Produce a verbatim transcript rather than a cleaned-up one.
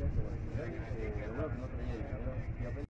Eh, lo bueno que no traía dinero. Y apenas